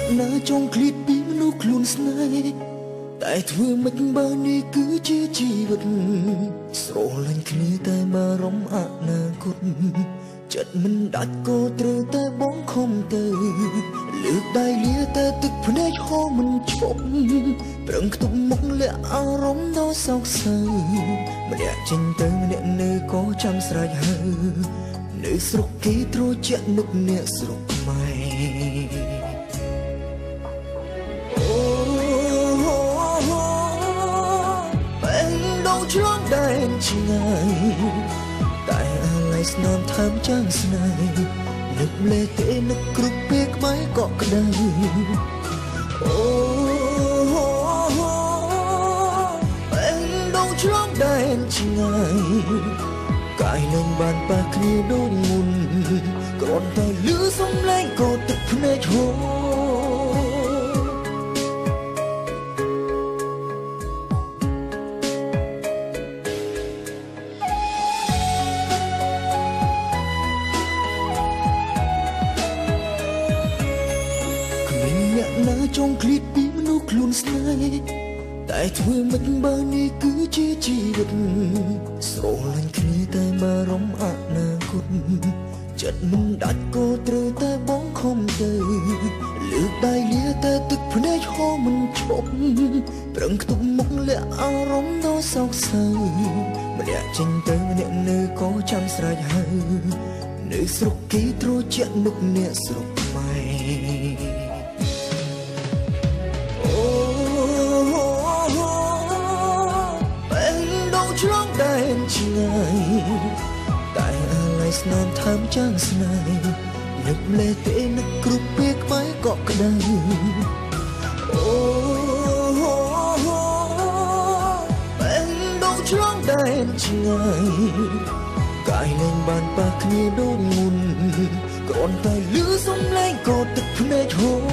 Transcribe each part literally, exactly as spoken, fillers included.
ណាចង់ឃ្លាតពីមនុស្សខ្លួនស្នេហ៍តែធ្វើមិនបើនេះគឺជាជីវិតស្រលាញ់គ្នាតែបារម្ភអនាគតចិត្តមិនដាច់ក៏ត្រូវតែបងខំទៅលើកដៃលាតែទឹកភ្នែកហូរមិនឈប់ប្រឹងខ្ទប់មុខលាក់អារម្មណ៍ដល់សោកសៅម្នាក់ចេញទៅម្នាក់នៅក៏ចាំស្រេចហើយនៅស្រុកគេត្រជាក់នឹកអ្នកស្រុកខ្មែរឆ្លងដែនឆ្ងាយតែអាឡ័យស្នាមថើមចាំងស្នេហ៍នឹកលេទេនឹកគ្រប់ពេលក្បែរក៏ក្តៅអូពេលដងឆ្លងដែនឆ្ងាយកាយនឹងបានប៉ះគ្នាដូចមុនគ្រាន់តែលឺសំឡេងក៏ទឹកភ្នែកហូរណាចង់ឃ្លាតពីមនុស្សខ្លួនស្នេហ៍តែធ្វើមិនបើនេះគឺជាជីវិតស្រលាញ់គ្នាតែបារម្ភអនាគតចិត្តមិនដាច់ក៏ត្រូវតែបងខំទៅលើកដៃលាតែទឹកភ្នែកហូរមិនឈប់ប្រឹងខ្ទប់មុខលាក់អារម្មណ៍ដល់សោកសៅម្នាក់ចេញទៅម្នាក់នៅក៏ចាំស្រេចហើយនៅស្រុកគេត្រជាក់នឹកអ្នកស្រុកខ្មែរឆ្លងដែនឆ្ងាយតែអាឡ័យស្នាមថើមចាំងស្នេហ៍នឹកលេទេនឹកគ្រប់ពេលក្បែរក៏ក្តៅអូពេលដងឆ្លងដែនឆ្ងាយកាយនឹងបានប៉ះគ្នាដូចមុនគ្រាន់តែលឺសំឡេងក៏ទឹកភ្នែកហូរ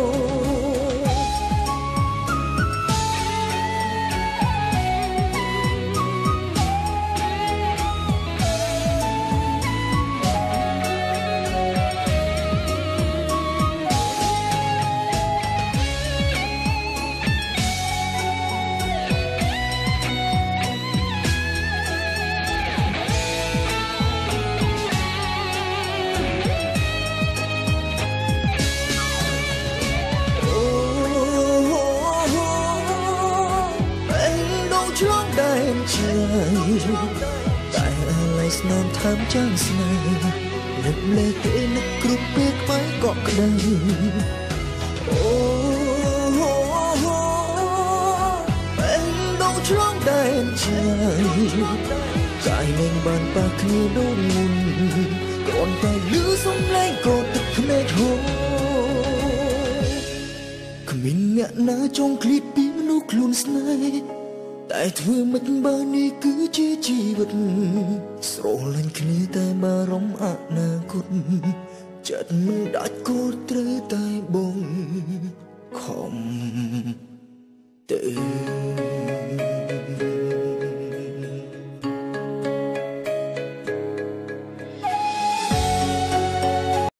ឆ្លងដែនឆ្ងាយតែអាឡ័យស្នាមថើមចាំងស្នេហ៍នឹកលេទេនឹកគ្រប់ពេលក្បែរក៏ក្តៅអូពេលដងឆ្លងដែនឆ្ងាយកាយនឹងបានប៉ះគ្នាដូចមុនគ្រាន់តែលឺសំឡេងក៏ទឹកភ្នែកហូរគ្មានអ្នកណាចង់ឃ្លាតពីមនុស្សខ្លួនស្នេហ៍តែធ្វើមិនបើនេះគឺជាជីវិតស្រលាញ់គ្នាតែបារម្ភអនាគតចិត្តមិនដាច់ក៏ត្រូវតែបងខំទៅ